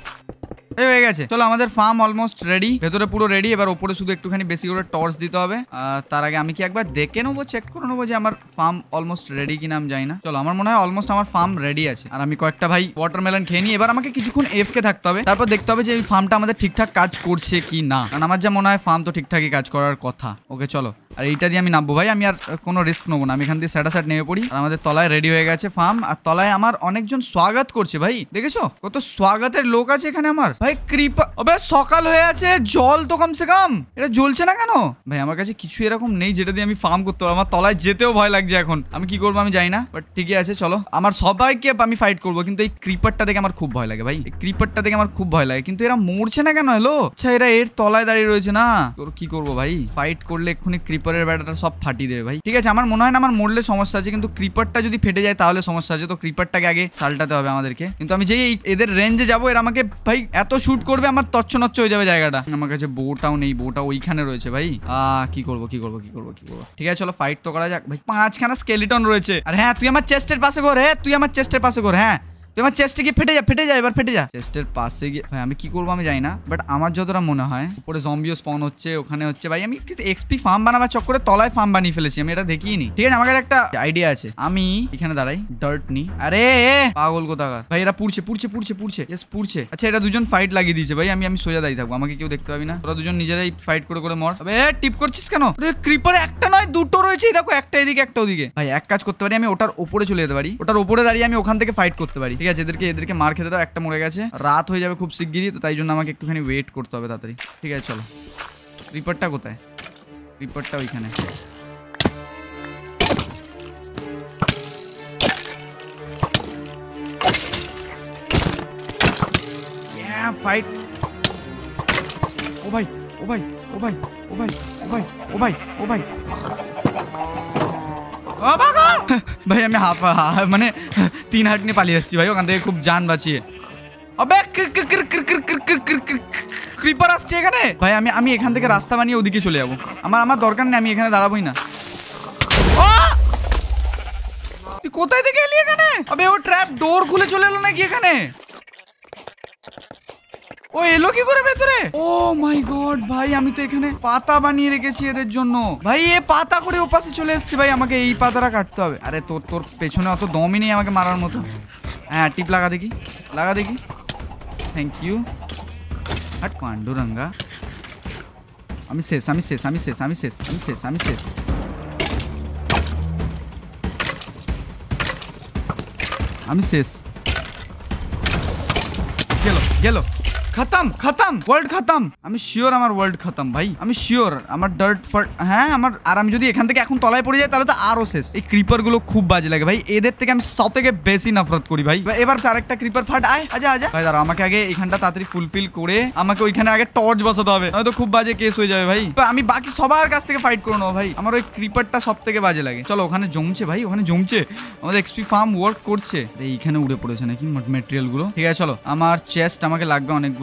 হয়ে গেছে। চলো, আমাদের ফার্ম অলমোস্ট রেডি, ভেতরে পুরো রেডি। এবার ওপরে শুধু একটুখানি বেশি করে টর্চ দিতে হবে। আর তার আগে আমি কি একবার দেখে নেবো, চেক করে নেবো যে আমার ফার্ম অলমোস্ট রেডি কিনা, আমি জানি না। চলো, আমার মনে হয় অলমোস্ট আমার ফার্ম রেডি আছে। আর আমি কয়েকটা ভাই ওয়াটারমেলন খেয়ে নিই। এবার আমাকে কিছুক্ষণ এফকে থাকতে হবে, তারপর দেখতে হবে যে এই ফার্মটা আমাদের ঠিকঠাক কাজ করছে কি না। কারণ আমার যা মনে হয় ফার্ম তো ঠিকঠাকই কাজ করার কথা। ওকে চলো, আর এইটা দিয়ে আমি নামবো ভাই। আমি আর কোনো রিস্ক নেবো না, আমি এখান দিয়ে স্যাটা স্যাট নেমে পড়ি। আর আমাদের তলায় রেডি হয়ে গেছে ফার্ম। আর তলায় আমার অনেকজন স্বাগত করছে ভাই, দেখেছো কত স্বাগতের লোক আছে এখানে আমার ভাই। কৃপা, অবে সকাল হয়ে আছে, জল তো কমসে কম, এটা জ্বলছে না কেন ভাই? আমার কাছে কিছু এরকম নেই যেটা দিয়ে আমি ফার্ম করতে পারবো। আমার তলায় যেতেও ভয় লাগছে এখন, আমি কি করবো আমি জানি না। বাট ঠিকই আছে, চলো আমার সবাইকে আমি ফাইট করবো। কিন্তু এই ক্রিপারটা দেখে আমার খুব ভয় লাগে ভাই, এই ক্রিপারটা দেখে আমার খুব ভয় লাগে। কিন্তু এরা মরছে না কেন? হ্যালো, আচ্ছা এরা এর তলায় দাঁড়িয়ে রয়েছে না, তোর কি করবো ভাই? ফাইট করলে এক্ষুনি ক্রিপারের ব্যাটাটা সব ফাটিয়ে দেবে ভাই। ঠিক আছে, আমার মনে হয় না আমার মরলে সমস্যা আছে, কিন্তু ক্রিপারটা যদি ফেটে যায় তাহলে সমস্যা আছে। তো ক্রিপারটাকে আগে সাল্টাতে হবে আমাদেরকে। কিন্তু আমি যেই এদের রেঞ্জে যাবো, এরা আমাকে ভাই এত শুট করবে, আমার তচ্ছ নচ্ছ হয়ে যাবে জায়গাটা। আমার কাছে বউটাও নেই, বউটা ওইখানে রয়েছে ভাই। আহ কি করবো কি করবো কি করবো কি করবো ঠিক আছে চলো ফাইট তো করা যাক ভাই। পাঁচখানা স্কেলিটন রয়েছে। আর হ্যাঁ, তুই আমার চেস্টের পাশে কর। হ্যাঁ, তুই আমার চেস্টের পাশে কর। হ্যাঁ, তুই আমার চেস্টে গিয়ে ফেটে যা, ফেটে যা, এবার ফেটে যা চেস্টের পাশে গিয়ে। ভাই আমি কি করবো আমি জানি না, বাট আমার যতটা মনে হয় উপরে জম্বিও স্পন হচ্ছে, ওখানে হচ্ছে ভাই। আমি এক্সপি ফার্ম বানাবার চক্করে তলায় ফার্ম বানিয়ে ফেলেছি, আমি এটা দেখিনি। ঠিক আছে, আমার কাছে একটা আইডিয়া আছে। আমি এখানে দাঁড়াই, ডার্ট নি। আরে পাগল কোথাকার ভাই, এরা পুড়ছে পুড়ছে পুড়ছে পুড়ছে এস পুড়ছে। আচ্ছা, এটা দুজন ফাইট লাগিয়ে দিয়েছে ভাই। আমি আমি সোজা দাঁড়িয়ে থাকবো, আমাকে কেউ দেখতে পাবি না। তোরা দুজন নিজেরাই ফাইট করে করে মর। আবে টিপ করছিস কেন? ক্রিপার একটা নয় দুটো রয়েছে, দেখো একটা এদিকে একটা ওদিকে। ভাই এক কাজ করতে পারি, আমি ওটার উপরে চলে যেতে পারি। ওটার উপরে দাঁড়িয়ে আমি ওখান থেকে ফাইট করতে পারি। ঠিক আছে, এদেরকে এদেরকে মার খেতে দাও। একটা মরে গেছে, রাত হয়ে যাবে খুব শিগগিরই, তো তাই জন্য আমাকে একটুখানি ওয়েট করতে হবে তাড়াতাড়ি। ঠিক আছে চলো, ক্রিপারটা কোথায়? ক্রিপারটা ওইখানে। ফাইট। ও ভাই ও ভাই ও ভাই ও ভাই ও ভাই ও ভাই ও ভাই ভাই আমি হাফ মানে তিন হাট নিয়ে পালিয়ে আসছি ভাই ওখান থেকে, খুব জান বাঁচিয়ে। আবে ক্রিপার আসছে এখানে ভাই। আমি আমি এখান থেকে রাস্তা বানিয়ে ওদিকে চলে যাবো। আমার আমার দরকার নেই, আমি এখানে দাঁড়াবোই না। তুই কোথায় থেকে এলি এখানে? আবে ও ট্র্যাপ ডোর খুলে চলে এলো নাকি এখানে? ও এলো কি করে ভেতরে? ও মাই গড ভাই, আমি তো এখানে পাতা বানিয়ে রেখেছি এদের জন্য ভাই। এ পাতা করে ও পাশে চলে এসছে ভাই, আমাকে এই পাতাটা কাটতে হবে। আরে তোর তোর পেছনে অত দমই নেই আমাকে মারার মতো। হ্যাঁ, টিপ লাগা দেখি, লাগা দেখি। Thank you. হাট পান্ডুরঙ্গা, আমি শেষ আমি শেষ আমি শেষ আমি শেষ আমি শেষ আমি শেষ আমি শেষ গেল গেল খতম খতম ওয়ার্ল্ড খতম। আমি শিওর আমার ওয়ার্ল্ড খতম ভাই, আমি শিওর আমার ডার্ট ফার্ট। হ্যাঁ আমার, আর আমি যদি এখান থেকে এখন তলায় পড়ে যাই তাহলে তো আরো শেষ। এই ক্রিপার গুলো খুব বাজে লাগে ভাই, এদের থেকে আমি সব থেকে বেশি নফরত করি ভাই। এবার আরেকটা ক্রিপার ফাট আয়, আজা আজা ভাই। দাঁড়া, আমাকে আগে এখানটা তাড়াতাড়ি ফুলফিল করে আমাকে ওইখানে আগে টর্চ বসাতে হবে, হয়তো খুব বাজে কেস হয়ে যাবে ভাই। আমি বাকি সবার কাছ থেকে ফাইট করে নেবো ভাই, আমার ওই ক্রিপারটা সব থেকে বাজে লাগে। চলো, ওখানে জমছে ভাই, ওখানে জমছে, আমাদের এক্সপি ফার্ম ওয়ার্ক করছে। এইখানে উড়ে পড়েছে নাকি মেটেরিয়াল গুলো। ঠিক আছে চলো, আমার চেস্ট আমাকে লাগবে অনেকগুলো।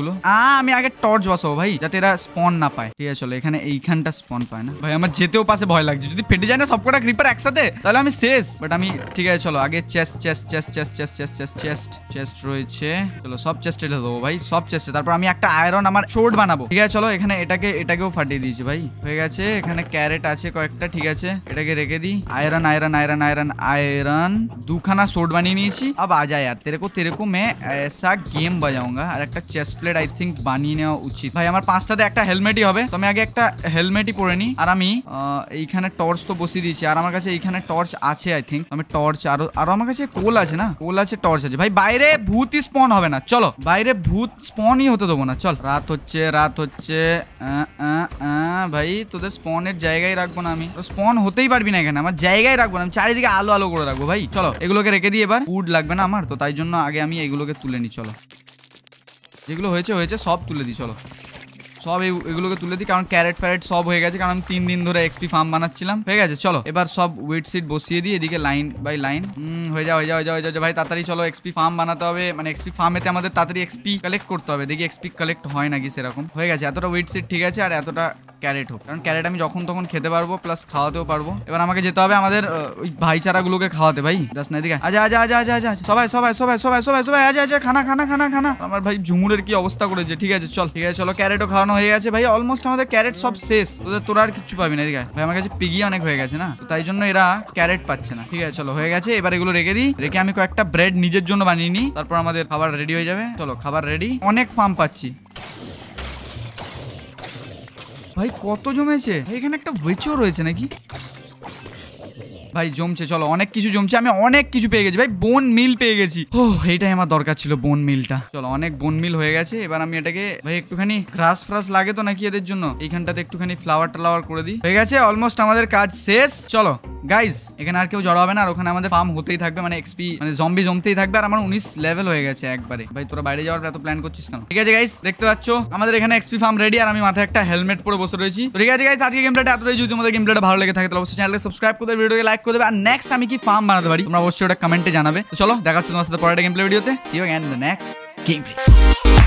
গুলো। আ আমি আগে টর্চ বসাবো ভাই, যাতে এরা স্পন না পায়। ঠিক আছে চলো, এখানে এইখানটা স্পন পায় না ভাই। আমার যেতেও পাশে ভয় লাগছে, যদি ফেটে যায় না সবকটা ক্রিপার একসাথে তাহলে আমি শেষ। বাট আমি ঠিক আছে চলো, আগে chest chest chest chest chest chest chest chest chest রয়েছে, চলো সব চেস্টে দেবো ভাই, সব চেস্টে। তারপর আমি একটা আয়রন আমার শোর্ড বানাবো। ঠিক আছে চলো, এখানে এটাকে এটাকেও ফাটিয়ে দিয়েছি ভাই, হয়ে গেছে। এখানে ক্যারেট আছে কয়েকটা, ঠিক আছে এটাকে রেখে দিই। Iron iron iron iron iron দুখানা শোর্ড বানিয়ে নিয়েছি। अब आ जा यार, तेरे को तेरे को मैं ऐसा गेम बजाऊंगा। আর একটা চেস্ট প্লেট আই থিঙ্ক বানিয়ে নেওয়া উচিত ভাই। আমার পাঁচটাতে একটা হেলমেটই হবে, তো আমি আগে একটা হেলমেটই পরে নিই। আর আমি এইখানে টর্চ তো বসিয়ে দিয়েছি, আর আমার কাছে এইখানে টর্চ আছে আই থিঙ্ক। আমি টর্চ আরো আরো আমার কাছে কোল আছে না, কোল আছে, টর্চ আছে ভাই। বাইরে ভূতই স্পন হবে না, চলো বাইরে ভূত স্পনই হতে দেবো না। চল, রাত হচ্ছে রাত হচ্ছে ভাই, তোদের স্পনের জায়গায় রাখবো না আমি, স্পন হতেই পারবি না এখানে, আমার জায়গায় রাখবো না আমি, চারিদিকে আলো আলো করে রাখবো ভাই। চলো এগুলোকে রেখে দিই, এবার উড লাগবে না আমার, তো তাই জন্য আগে আমি এগুলোকে তুলে নিই। চলো যেগুলো হয়েছে হয়েছে সব তুলে দিই, চলো সব এগুলোকে তুলে দিই, কারণ ক্যারেট ফ্যারেট সব হয়ে গেছে, কারণ আমি তিন দিন ধরে এক্সপি ফার্ম বানাচ্ছিলাম। হয়ে গেছে চলো, এবার সব উইড সিট বসিয়ে দিই এদিকে লাইন বাই লাইন। হুম হয়ে যাও হয়ে যাও হয়ে যাও হয়ে যাও ভাই, তাড়াতাড়ি চলো এক্সপি ফার্ম বানাতে হবে, মানে এক্সপি ফার্মেতে আমাদের তাড়াতাড়ি এক্সপি কালেক্ট করতে হবে। দেখি এক্সপি কালেক্ট হয় নাকি সেরকম। হয়ে গেছে, এতটা উইড সিট ঠিক আছে, আর এতটা ক্যারেট হোক, কারণ ক্যারেট আমি যখন তখন খেতে পারবো, প্লাস খাওয়াতেও পারবো। এবার আমাকে যেতে হবে আমাদের ওই ভাইচারাগুলোকে খাওয়াতে ভাই। জাস্ট না এদিকে আজা আজা আজা আজা আজা সবাই সবাই সবাই সবাই সবাই সবাই আজা আজা খানা খানা খানা খানা। আমার ভাই ঝুমুরের কি অবস্থা করেছে। ঠিক আছে চল, ঠিক আছে চলো, ক্যারেটও খাওয়ানো হয়ে গেছে ভাই, অলমোস্ট আমাদের ক্যারেট সব শেষ। তোদের তোরা আর কিচ্ছু পাবি না এদিকে ভাই, আমার কাছে পিগি অনেক হয়ে গেছে না, তো তাই জন্য এরা ক্যারেট পাচ্ছে না। ঠিক আছে চলো হয়ে গেছে, এবার এগুলো রেখে দিই, রেখে আমি কয়েকটা ব্রেড নিজের জন্য বানিয়ে নিই, তারপর আমাদের খাবার রেডি হয়ে যাবে। চলো খাবার রেডি, অনেক ফার্ম পাচ্ছি ভাই। কত জমেছে এখানে, একটা ওয়েচও রয়েছে নাকি ভাই? জমছে, চলো অনেক কিছু জমছে, আমি অনেক কিছু পেয়ে গেছি ভাই। বোন মিল পেয়ে গেছি, ও এইটাই আমার দরকার ছিল, বোন মিলটা। চলো অনেক বোন মিল হয়ে গেছে, এবার আমি এটাকে ভাই একটুখানি গ্রাস ফ্রাস লাগে তো নাকি এদের জন্য, এইখানটাতে একটুখানি ফ্লাওয়ার টাওয়ার করে দিই। হয়ে গেছে, অলমোস্ট আমাদের কাজ শেষ। চলো গাইজ, এখানে আর কেউ জড়ো হবে না, আর ওখানে আমাদের ফার্ম হতেই থাকবে, মানে এক্সপি মানে জম্বি জমতেই থাকবে। আর আমার উনিশ লেভেল হয়ে গেছে একবারে ভাই। তোরা বাইরে যাওয়ার এত প্ল্যান করছিস কেন? ঠিক আছে গাইজ, দেখতে পাচ্ছ আমাদের এখানে এক্সপি ফার্ম রেডি, আর আমি মাথায় একটা হেলমেট পরে বসে রয়েছি। ঠিক আছে গাইজ, আজকে গেম প্লেটা এতটাই। যদি তোমাদের গেম প্লেটা ভালো লেগে থাকে তাহলে অবশ্যই চ্যানেলকে সাবস্ক্রাইব করে দেবে, ভিডিওকে লাইক করে দেবে, আর নেক্সট আমি কি ফার্ম বানাতে পারি তোমরা অবশ্যই ওটা কমেন্টে জানাবে। তো চলো দেখা হচ্ছে তোমার সাথে পরের গেম প্লে ভিডিওতে। See you again in the next game play.